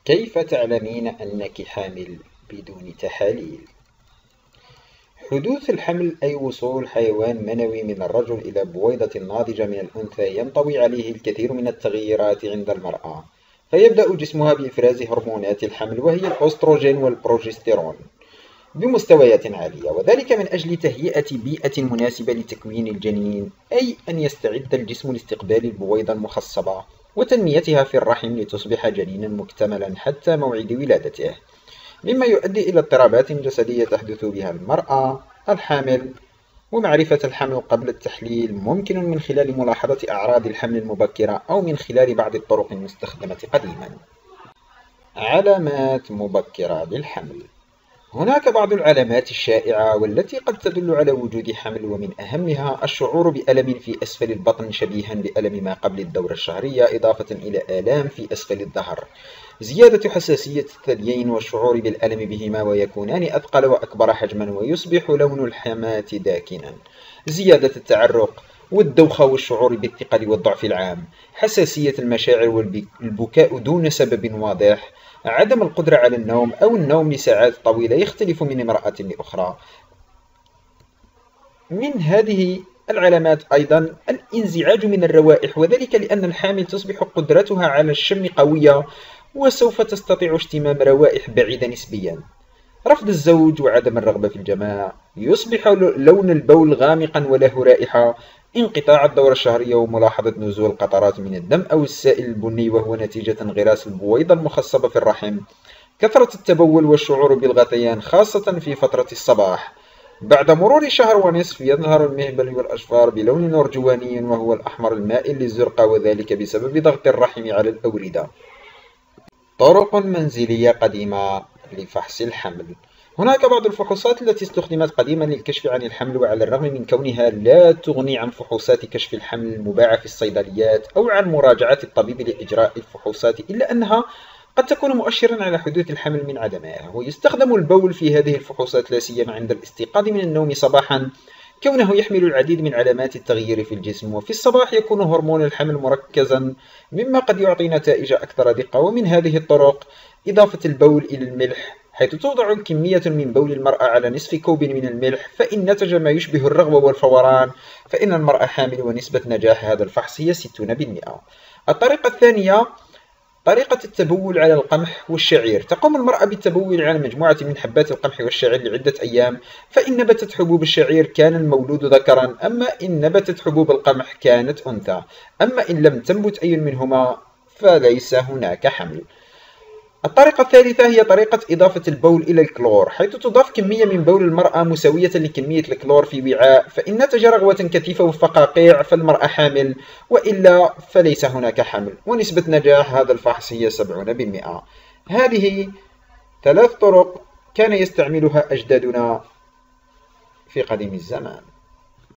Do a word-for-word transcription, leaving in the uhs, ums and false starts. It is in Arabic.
كيف تعلمين أنك حامل بدون تحاليل؟ حدوث الحمل أي وصول حيوان منوي من الرجل إلى بويضة ناضجة من الأنثى ينطوي عليه الكثير من التغييرات عند المرأة، فيبدأ جسمها بإفراز هرمونات الحمل وهي الأستروجين والبروجستيرون بمستويات عالية، وذلك من أجل تهيئة بيئة مناسبة لتكوين الجنين، أي أن يستعد الجسم لاستقبال البويضة المخصبة وتنميتها في الرحم لتصبح جنينا مكتملا حتى موعد ولادته، مما يؤدي إلى اضطرابات جسدية تحدث بها المرأة الحامل. ومعرفة الحمل قبل التحليل ممكن من خلال ملاحظة أعراض الحمل المبكرة أو من خلال بعض الطرق المستخدمة قديما. علامات مبكرة للحمل. هناك بعض العلامات الشائعة والتي قد تدل على وجود حمل، ومن أهمها الشعور بألم في أسفل البطن شبيها بألم ما قبل الدورة الشهرية، إضافة إلى آلام في أسفل الظهر، زيادة حساسية الثديين والشعور بالألم بهما ويكونان أثقل وأكبر حجما، ويصبح لون الحماة داكنا، زيادة التعرق والدوخة والشعور بالثقل والضعف العام، حساسية المشاعر والبكاء دون سبب واضح، عدم القدرة على النوم أو النوم لساعات طويلة يختلف من امرأة لأخرى. من هذه العلامات أيضا الانزعاج من الروائح، وذلك لأن الحامل تصبح قدرتها على الشم قوية وسوف تستطيع اشتمام روائح بعيدة نسبيا. رفض الزوج وعدم الرغبة في الجماع، يصبح لون البول غامقا وله رائحة، انقطاع الدورة الشهرية وملاحظة نزول قطرات من الدم أو السائل البني وهو نتيجة انغراس البويضة المخصبة في الرحم، كثرة التبول والشعور بالغثيان خاصة في فترة الصباح. بعد مرور شهر ونصف يظهر المهبل والأشفار بلون أرجواني وهو الأحمر المائل للزرقاء، وذلك بسبب ضغط الرحم على الأوردة. طرق منزلية قديمة لفحص الحمل. هناك بعض الفحوصات التي استخدمت قديما للكشف عن الحمل، وعلى الرغم من كونها لا تغني عن فحوصات كشف الحمل المباعة في الصيدليات أو عن مراجعة الطبيب لإجراء الفحوصات، إلا أنها قد تكون مؤشرا على حدوث الحمل من عدمها. ويستخدم البول في هذه الفحوصات لا سيما عند الاستيقاظ من النوم صباحا، كونه يحمل العديد من علامات التغيير في الجسم، وفي الصباح يكون هرمون الحمل مركزا مما قد يعطي نتائج أكثر دقة. ومن هذه الطرق إضافة البول إلى الملح، حيث توضع كمية من بول المرأة على نصف كوب من الملح، فإن نتج ما يشبه الرغوة والفوران فإن المرأة حامل، ونسبة نجاح هذا الفحص هي ستون بالمئة. الطريقة الثانية طريقة التبول على القمح والشعير. تقوم المرأة بالتبول على مجموعة من حبات القمح والشعير لعدة أيام، فإن نبتت حبوب الشعير كان المولود ذكرا، أما إن نبتت حبوب القمح كانت أنثى، أما إن لم تنبت أي منهما فليس هناك حمل. الطريقة الثالثة هي طريقة إضافة البول إلى الكلور، حيث تضاف كمية من بول المرأة مساوية لكمية الكلور في وعاء، فإن نتج رغوة كثيفة وفقاقيع فالمرأة حامل، وإلا فليس هناك حمل. ونسبة نجاح هذا الفحص هي سبعون بالمئة. هذه ثلاث طرق كان يستعملها أجدادنا في قديم الزمان.